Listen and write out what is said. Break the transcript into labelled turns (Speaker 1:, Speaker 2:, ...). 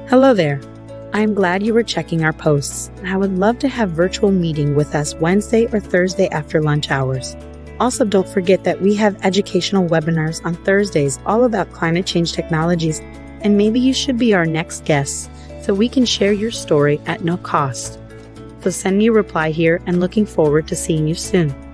Speaker 1: Hello there. I'm glad you were checking our posts. I would love to have virtual meeting with us Wednesday or Thursday after lunch hours. Also, don't forget that we have educational webinars on Thursdays all about climate change technologies, and maybe you should be our next guest so we can share your story at no cost. So send me a reply here and looking forward to seeing you soon.